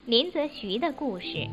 林则徐的故事。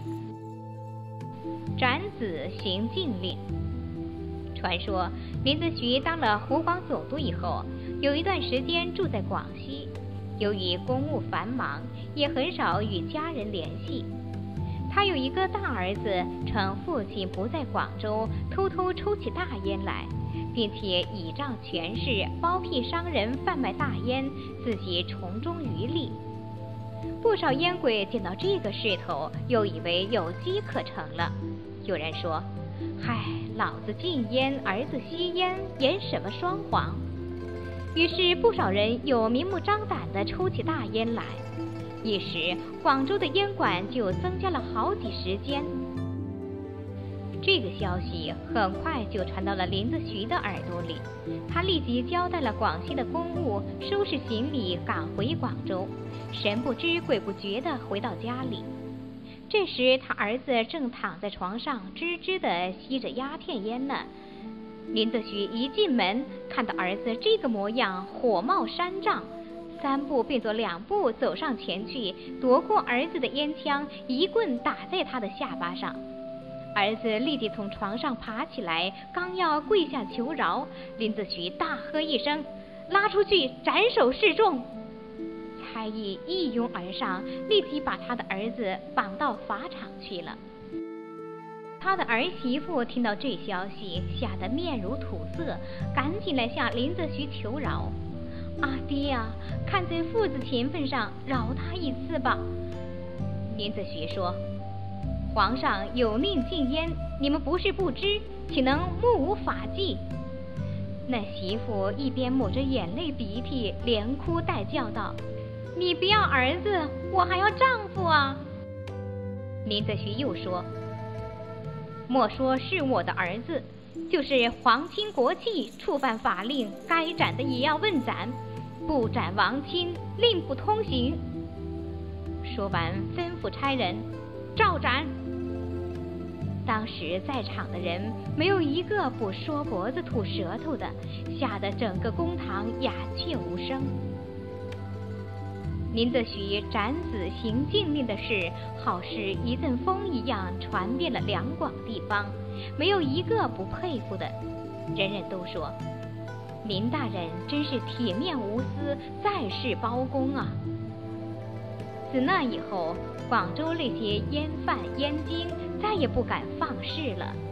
斩子行禁令。传说林则徐当了湖广总督以后，有一段时间住在广西，由于公务繁忙，也很少与家人联系。他有一个大儿子，趁父亲不在广州，偷偷抽起大烟来，并且倚仗权势包庇商人贩卖大烟，自己从中渔利。不少烟鬼见到这个势头，又以为有机可乘了。有人说：“嗨，老子禁烟，儿子吸烟，演什么双簧？”于是不少人又明目张胆地抽起大烟来，一时广州的烟馆就增加了好几十间。这个消息很快就传到了林则徐的耳朵里，他立即交代了广西的公务，收拾行李赶回广州，神不知鬼不觉地回到家里。这时他儿子正躺在床上吱吱地吸着鸦片烟呢。林则徐一进门，看到儿子这个模样，火冒三丈，3步并作2步走上前去，夺过儿子的烟枪，一棍打在他的下巴上。儿子立即从床上爬起来，刚要跪下求饶，林则徐大喝一声：“拉出去斩首示众！”差役一拥而上，立即把他的儿子绑到法场去了。他的儿媳妇听到这消息，吓得面如土色，赶紧来向林则徐求饶：“啊，爹啊，看在父子情分上，饶他一次吧。”林则徐说：“皇上有令禁烟，你们不是不知，岂能目无法纪？”那媳妇一边抹着眼泪鼻涕，连哭带叫道：“你不要儿子，我还要丈夫啊！”林则徐又说：“莫说是我的儿子，就是皇亲国戚触犯法令，该斩的也要问斩，不斩王亲，令不通行。”说完吩咐差人照斩。当时在场的人没有一个不说脖子吐舌头的，吓得整个公堂鸦雀无声。林则徐斩子行禁令的事，好似一阵风一样传遍了两广地方，没有一个不佩服的。人人都说林大人真是铁面无私，在世包公啊。自那以后，广州那些烟贩烟精再也不敢放肆了。